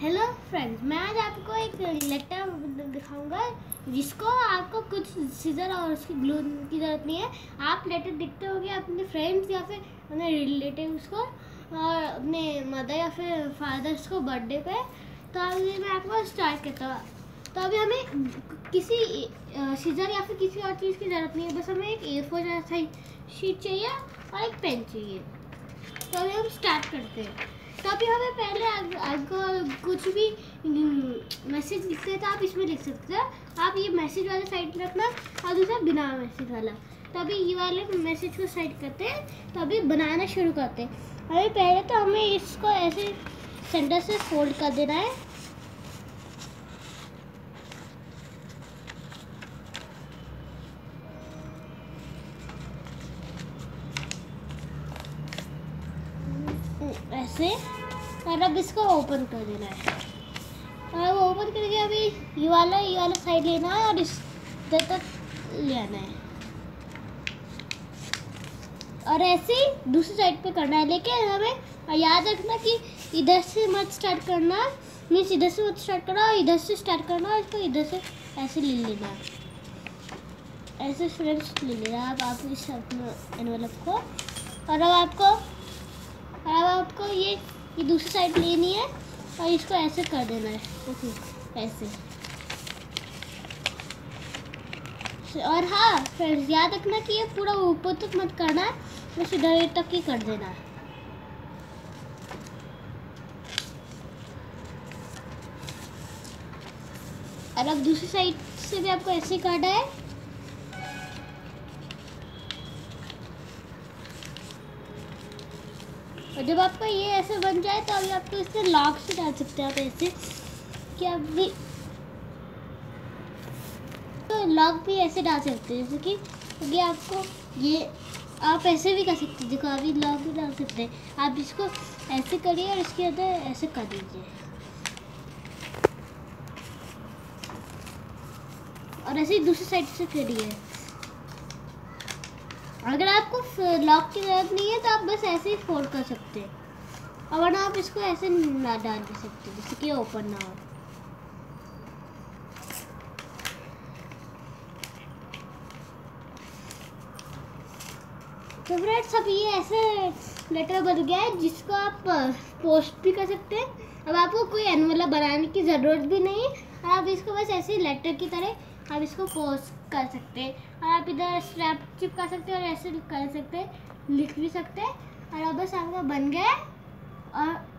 Hello friends, मैं आज आपको एक लेटर दिखाऊंगा जिसको आपको कुछ सीजर और उसकी ग्लू की ज़रूरत नहीं है। आप लेटर दिखते होंगे अपने फ्रेंड्स या फिर अपने रिलेटिव्स को और अपने मदर या फिर फादर्स को बर्थडे पे। तो अभी मैं आपको स्टार्ट करता हूँ। तो अभी हमें किसी सीजर या फिर किसी और चीज़ की ज़रूरत नहीं है, बस हमें एक A4 साइज शीट चाहिए और एक पेन चाहिए। तो अभी हम स्टार्ट करते हैं। तो अभी हमें पहले आपको कुछ भी मैसेज लिखते हैं तो आप इसमें लिख सकते हैं। आप ये मैसेज वाला साइड में रखना और दूसरा बिना मैसेज वाला। तो अभी ये वाले मैसेज को साइड करते हैं। तो अभी बनाना शुरू करते हैं। अभी पहले तो हमें इसको ऐसे सेंटर से फोल्ड कर देना है। ऐसे, और अब इसको ओपन कर देना है। और वो ओपन करके अभी ये वाला साइड लेना है और इस तक ले आना है और ऐसे ही दूसरी साइड पे करना है। लेकिन हमें याद रखना कि इधर से मत स्टार्ट करना, मीन्स इधर से मत स्टार्ट करना और इधर से स्टार्ट करना और इसको इधर से ऐसे ले लेना, ऐसे फ्रेंड्स ले लेना आप इस एनवेलप को। और अब आपको ये दूसरी साइड लेनी है और इसको ऐसे कर देना है। ओके, ऐसे। और हाँ फ्रेंड्स, याद रखना कि ये पूरा ऊपर तक मत करना है, बस इधर तक ही कर देना है। और अब दूसरी साइड से भी आपको ऐसे करना है। और जब आपका ये ऐसे बन जाए तो अभी आपको इससे लॉक से डाल सकते हैं। आप ऐसे कि अभी तो लॉक भी ऐसे डाल सकते हैं, जैसे कि अभी आपको ये आप ऐसे भी कर सकते हैं। देखो अभी लॉक भी डाल सकते हैं। आप इसको ऐसे करिए और इसके अंदर ऐसे कर दीजिए और ऐसे ही दूसरी साइड से करिए। अगर आपको लॉक की ज़रूरत नहीं है तो आप बस ऐसे ही फोल्ड कर सकते हैं, और वरना आप इसको ऐसे ना डाल दे सकते जैसे कि ओपन ना हो। तो फ्रेंड्स, अब ये ऐसे लेटर बन गया है जिसको आप पोस्ट भी कर सकते हैं। अब आपको कोई एनवेलप बनाने की ज़रूरत भी नहीं है। आप इसको बस ऐसे लेटर की तरह आप इसको पोस्ट कर सकते हैं और आप इधर स्ट्रैप चिपका सकते हैं और ऐसे कर सकते हैं, लिख भी सकते हैं। और अब बस आपका बन गया है। और